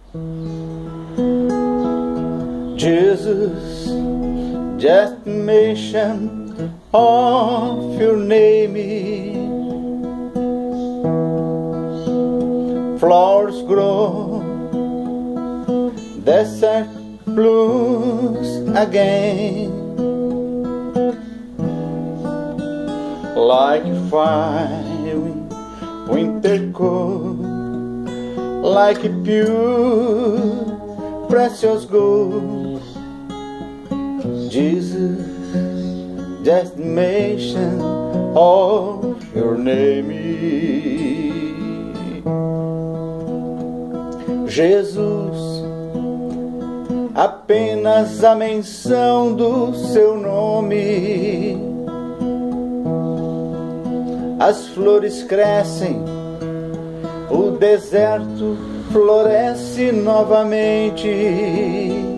Jesus, just mention of your name. Flowers grow, desert blooms again. Like fire, winter cold, like pure, precious gold. Jesus, just mention of your name. Jesus, apenas a menção do seu nome. As flores crescem, o deserto floresce novamente.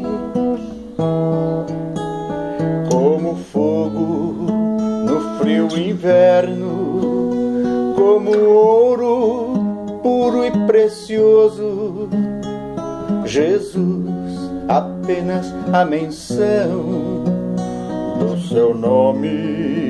Como fogo no frio inverno, como ouro puro e precioso. Jesus, apenas a menção do seu nome.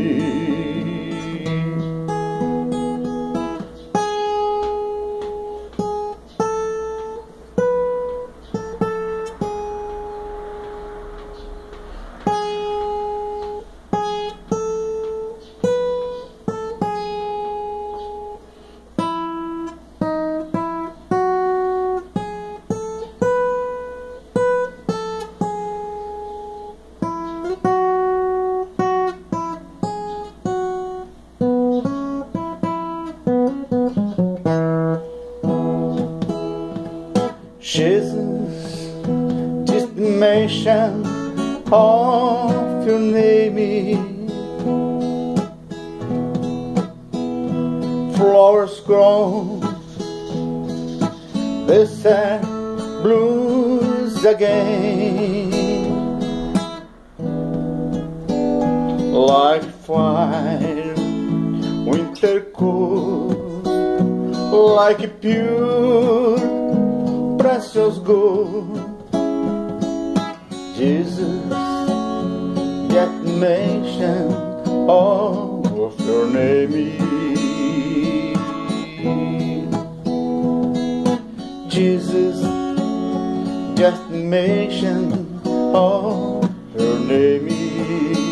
Jesus, just mention of your name. Flowers grow, desert blooms again. Like fire, winter cold, like pure, precious gold. Jesus, yet mention of your name. Jesus, just mention of your name.